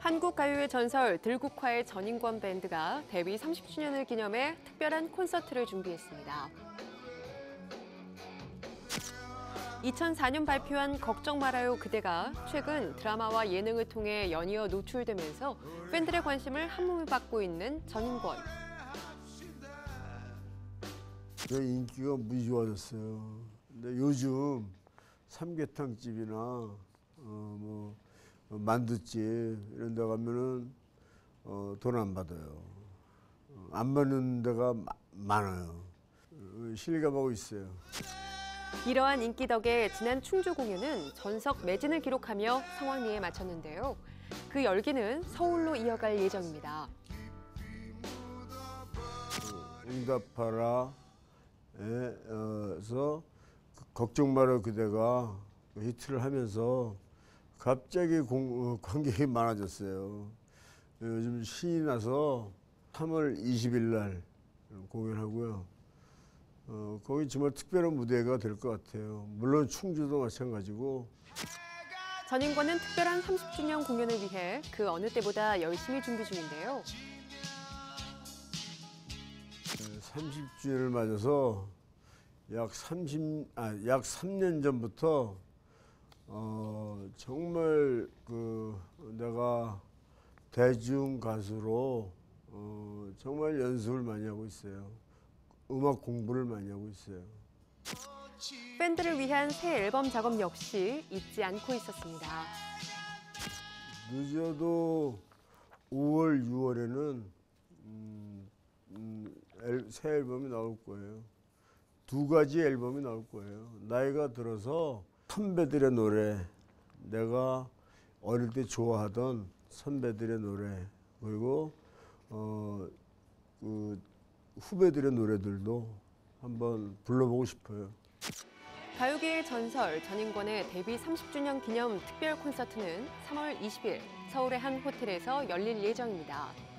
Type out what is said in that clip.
한국 가요의 전설 들국화의 전인권 밴드가 데뷔 30주년을 기념해 특별한 콘서트를 준비했습니다. 2004년 발표한 걱정 말아요 그대가 최근 드라마와 예능을 통해 연이어 노출되면서 팬들의 관심을 한몸에 받고 있는 전인권. 인기가 무지 좋아졌어요. 근데 요즘 삼계탕집이나 만두집 이런 데 가면은 돈 안 받아요. 안 받는 데가 많아요. 실감하고 있어요. 이러한 인기 덕에 지난 충주 공연은 전석 매진을 기록하며 상황리에 마쳤는데요. 그 열기는 서울로 이어갈 예정입니다. 응답하라에서 걱정 마라 그대가 히트를 하면서 갑자기 관객이 많아졌어요. 요즘 신이 나서 3월 20일 날 공연하고요. 거기 정말 특별한 무대가 될 것 같아요. 물론 충주도 마찬가지고. 전인권은 특별한 30주년 공연을 위해 그 어느 때보다 열심히 준비 중인데요. 30주년을 맞아서 약 3년 전부터 정말 내가 대중 가수로 정말 연습을 많이 하고 있어요. 음악 공부를 많이 하고 있어요. 팬들을 위한 새 앨범 작업 역시 잊지 않고 있었습니다. 늦어도 5월, 6월에는 새 앨범이 나올 거예요. 2가지 앨범이 나올 거예요. 나이가 들어서 선배들의 노래, 내가 어릴 때 좋아하던 선배들의 노래, 그리고 후배들의 노래들도 한번 불러보고 싶어요. 가요계의 전설 전인권의 데뷔 30주년 기념 특별 콘서트는 3월 20일 서울의 한 호텔에서 열릴 예정입니다.